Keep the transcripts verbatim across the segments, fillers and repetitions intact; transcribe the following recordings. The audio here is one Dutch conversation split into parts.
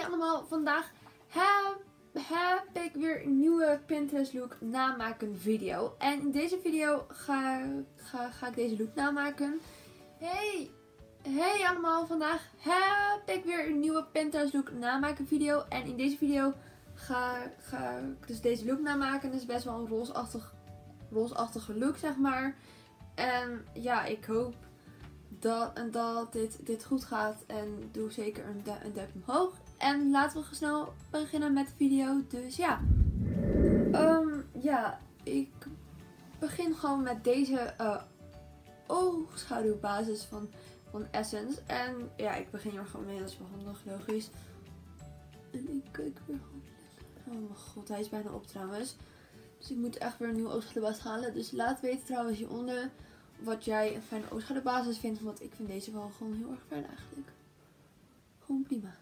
allemaal, vandaag heb, heb ik weer een nieuwe Pinterest look namaken video. En in deze video ga, ga, ga ik deze look namaken. Hey, hey allemaal, vandaag heb ik weer een nieuwe Pinterest look namaken video. En in deze video ga, ga ik dus deze look namaken. Het is best wel een roosachtig, roosachtige look, zeg maar. En ja, ik hoop dat, dat dit, dit goed gaat. En doe zeker een, du een duimpje omhoog. En laten we snel beginnen met de video. Dus ja. Um, ja, ik begin gewoon met deze uh, oogschaduwbasis van, van Essence. En ja, ik begin hier gewoon mee. Dat is wel handig, logisch. En ik kijk weer gewoon. Oh mijn god, hij is bijna op trouwens. Dus ik moet echt weer een nieuwe oogschaduwbasis halen. Dus laat weten trouwens hieronder wat jij een fijne oogschaduwbasis vindt. Want ik vind deze wel gewoon heel erg fijn eigenlijk. Gewoon prima.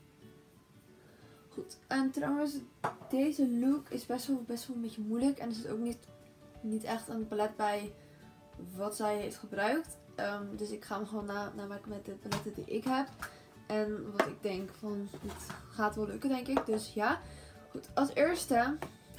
Goed. En trouwens, deze look is best wel, best wel een beetje moeilijk. En er zit ook niet, niet echt een palet bij wat zij heeft gebruikt. Um, dus ik ga hem gewoon na, namaken met de paletten die ik heb. En wat ik denk van, het gaat wel lukken denk ik. Dus ja. Goed. Als eerste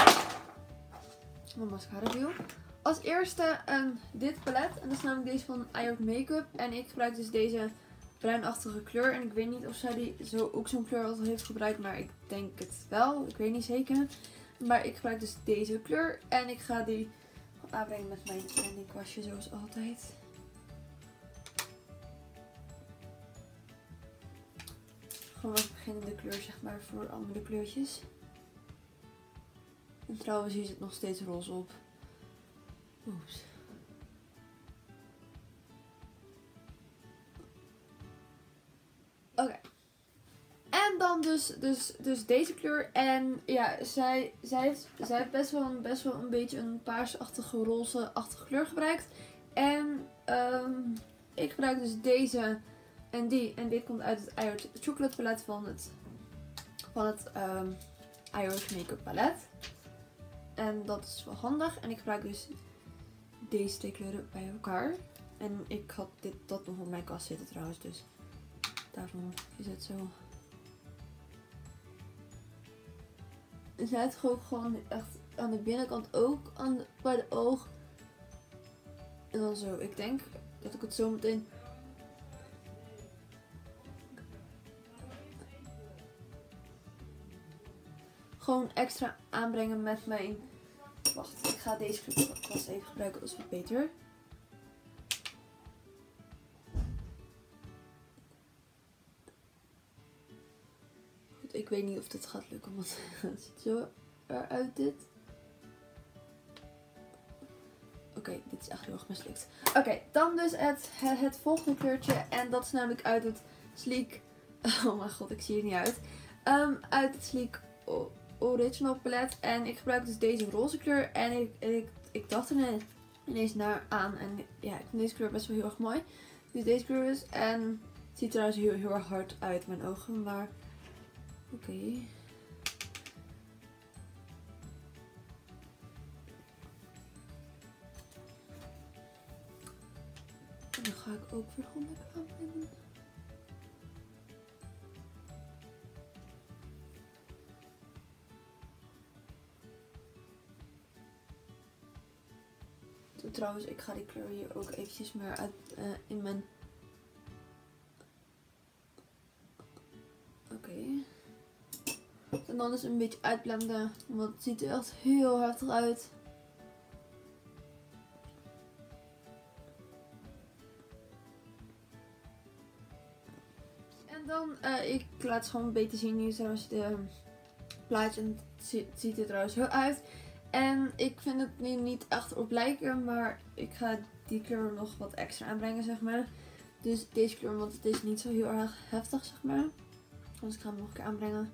mijn mascara view. Als eerste um, dit palet. En dat is namelijk deze van I Heart Makeup. En ik gebruik dus deze bruinachtige kleur. En ik weet niet of zij die zo, ook zo'n kleur altijd heeft gebruikt. Maar ik denk het wel. Ik weet niet zeker. Maar ik gebruik dus deze kleur. En ik ga die aanbrengen met mijn blending kwastje zoals altijd. Gewoon een beginnende kleur zeg maar voor andere kleurtjes. En trouwens hier zit nog steeds roze op. Oeps. Oké. Okay. En dan dus, dus, dus deze kleur. En ja, zij, zij, heeft, zij heeft best wel, een, best wel een beetje een paarsachtige, roze-achtige kleur gebruikt. En um, ik gebruik dus deze en die. En dit komt uit het I Heart Chocolate palet van het, van het um, I Heart Makeup palet. En dat is wel handig. En ik gebruik dus deze twee kleuren bij elkaar. En ik had dit dat nog op mijn kast zitten trouwens. Dus daarom is het zo. Het zit ook gewoon echt aan de binnenkant ook aan de, bij de oog. En dan zo. Ik denk dat ik het zo meteen gewoon extra aanbrengen met mijn. Wacht, ik ga deze kwast even gebruiken. Dat is wat beter. Goed, ik weet niet of dit gaat lukken, want het ziet zo eruit dit. Oké, okay, dit is echt heel erg mislukt. Oké, okay, dan dus het, het, het volgende kleurtje. En dat is namelijk uit het Sleek. Oh mijn god, ik zie het niet uit. Um, uit het Sleek Original palet. En ik gebruik dus deze roze kleur. En ik, ik, ik dacht er ineens naar aan. En ja, ik vind deze kleur best wel heel erg mooi. Dus deze kleur is. En het ziet er trouwens heel, heel erg hard uit, mijn ogen. Maar oké. Okay. En dan ga ik ook weer gewoon lekker aanbrengen. Trouwens, ik ga die kleur hier ook eventjes meer uit uh, in mijn. Oké. Okay. En dan dus een beetje uitblenden, want het ziet er echt heel heftig uit. En dan, uh, ik laat het gewoon een beetje zien nu zoals de plaatje. En het ziet, het ziet er trouwens heel uit. En ik vind het nu niet echt op lijken, maar ik ga die kleur nog wat extra aanbrengen, zeg maar. Dus deze kleur, want het is niet zo heel erg heftig, zeg maar. Dus ik ga hem nog een keer aanbrengen.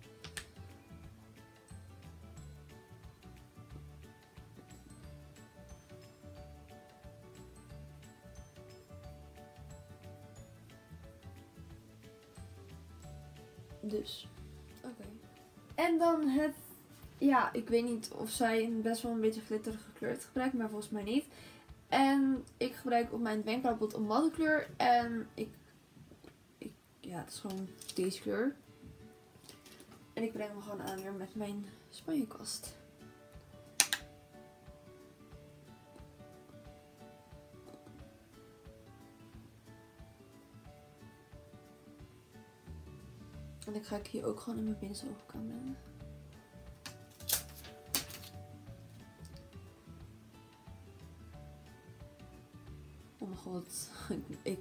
Dus, oké. Okay. En dan het. Ja, ik weet niet of zij best wel een beetje glitterige kleur gebruikt, maar volgens mij niet. En ik gebruik op mijn wenkbrauwbot een matte kleur. En ik, ik, ja, het is gewoon deze kleur. En ik breng hem gewoon aan weer met mijn spanjekwast. En dan ga ik hier ook gewoon in mijn binnenste oogkan brengen. Oh mijn god. Ik...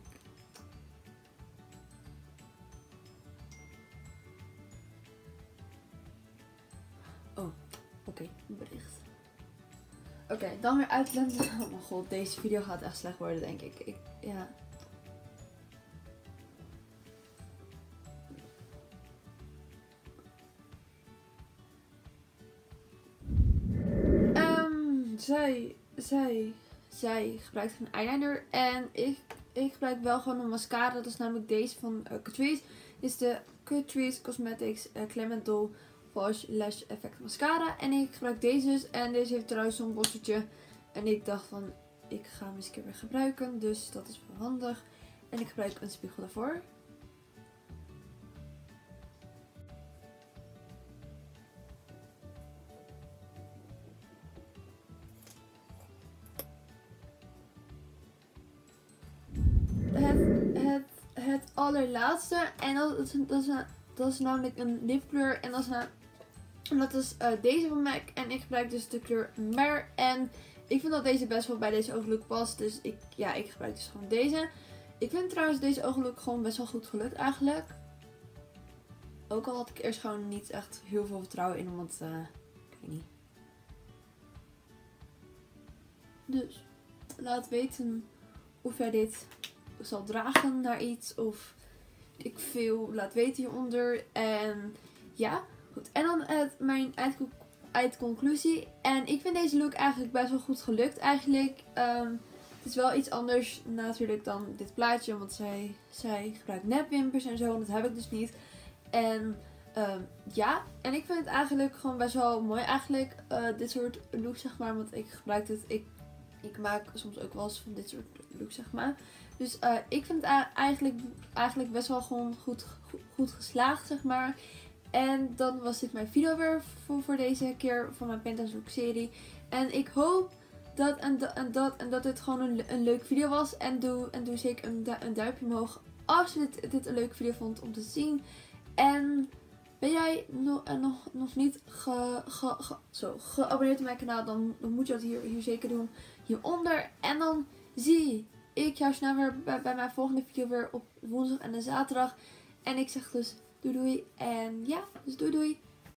Oh, oké. Okay, een bericht. Oké, okay, dan weer uitblenden. Oh mijn god, deze video gaat echt slecht worden, denk ik. ik ja. Um, zij, zij, zij gebruikt een eyeliner en ik, ik gebruik wel gewoon een mascara. Dat is namelijk deze van uh, Catrice. Dit is de Catrice Cosmetics uh, Clement Doll Wash Lash Effect Mascara. En ik gebruik deze dus. En deze heeft trouwens zo'n bosseltje. En ik dacht van, ik ga hem eens een keer weer gebruiken. Dus dat is wel handig. En ik gebruik een spiegel daarvoor. Het, het, het allerlaatste. En dat is, dat is, dat is namelijk een lipkleur. En dat is, een, dat is uh, deze van MAC. En ik gebruik dus de kleur Mer. En ik vind dat deze best wel bij deze ooglook past. Dus ik, ja, ik gebruik dus gewoon deze. Ik vind trouwens deze ooglook gewoon best wel goed gelukt eigenlijk. Ook al had ik eerst gewoon niet echt heel veel vertrouwen in. Want, uh, ik weet niet. Dus, laat weten of jij dit zal dragen naar iets. Of ik veel, laat weten hieronder. En ja, goed. En dan het, mijn eindconclusie. En ik vind deze look eigenlijk best wel goed gelukt eigenlijk. Um, het is wel iets anders natuurlijk dan dit plaatje. Want zij, zij gebruikt nepwimpers en zo. En dat heb ik dus niet. En um, ja, en ik vind het eigenlijk gewoon best wel mooi eigenlijk. Uh, dit soort looks zeg maar. Want ik gebruik het, ik, ik maak soms ook wel eens van dit soort looks zeg maar. Dus uh, ik vind het eigenlijk, eigenlijk best wel gewoon goed, goed, goed geslaagd, zeg maar. En dan was dit mijn video weer voor, voor deze keer van mijn Penthouse Look serie. En ik hoop dat en, da, en, dat, en dat dit gewoon een, een leuke video was. En doe, en doe zeker een, du een duimpje omhoog als je dit, dit een leuke video vond om te zien. En ben jij nog, uh, nog, nog niet ge, ge, ge, zo, geabonneerd op mijn kanaal, dan, dan moet je dat hier, hier zeker doen. Hieronder. En dan zie ik jou snel weer bij, bij mijn volgende video weer op woensdag en de zaterdag. En ik zeg dus doei doei. En ja, dus doei doei.